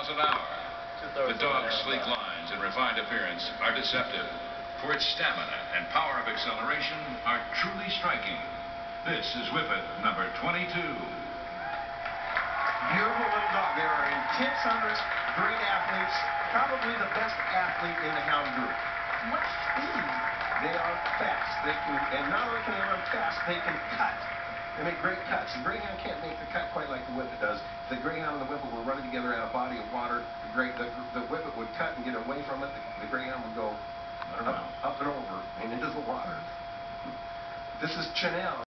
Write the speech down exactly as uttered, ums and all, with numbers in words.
miles an hour. The dog's sleek lines and refined appearance are deceptive, for its stamina and power of acceleration are truly striking. This is Whippet number twenty-two. Beautiful little dog. They are intense hunters, great athletes, probably the best athlete in the hound group. What speed? They are fast. They can, and not only can they run fast, they can cut. They make great cuts. The Greyhound can't make the cut quite like the Whippet does. The Greyhound and the Whippet were running together at a body of water. The, great, the, the Whippet would cut and get away from it. The, the Greyhound would go up, up and over and into the water. This is Kennel.